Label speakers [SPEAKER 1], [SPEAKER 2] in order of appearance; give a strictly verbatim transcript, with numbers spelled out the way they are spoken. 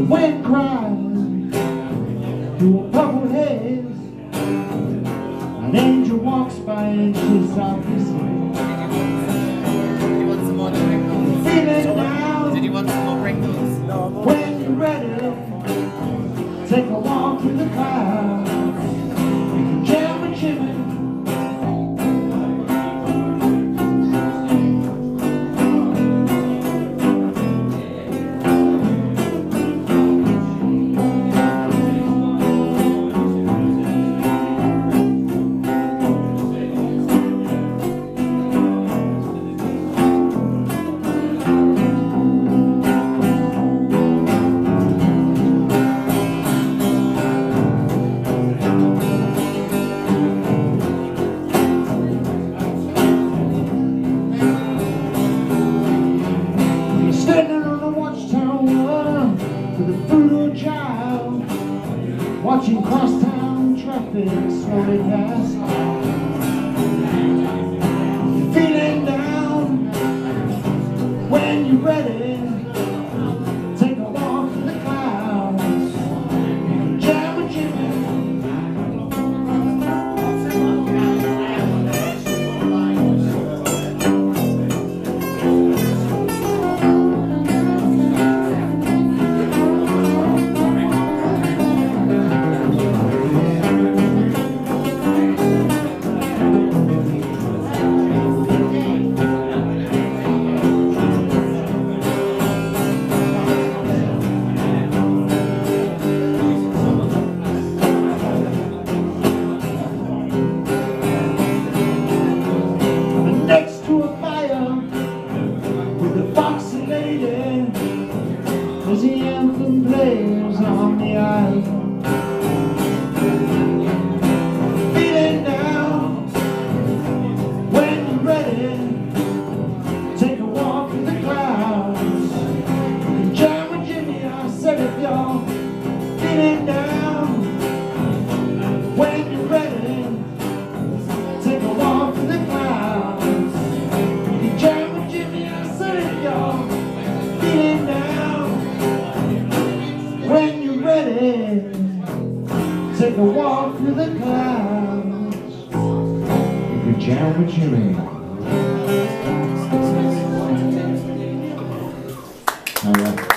[SPEAKER 1] wind cries through a purple haze. An angel walks by and she's obviously feeling down.
[SPEAKER 2] Did you want some more Pringles?
[SPEAKER 1] When you're ready, take a walk through the clouds. You can jam with Jimi. Standing on the watchtower with a brutal child, watching crosstown traffic slowly pass. You're feeling down. When you're ready, take a walk through the clouds. You can jam with Jimi. Next to a fire with a foxy lady, as the anthem plays on the island. Feeling down. When you're ready, take a walk through the clouds. You can jam with Jimi. I said if you're feeling down. When you're ready, take a walk through the clouds. When you're ready, take a walk through the clouds. You can jam with Jimi. Oh, yeah.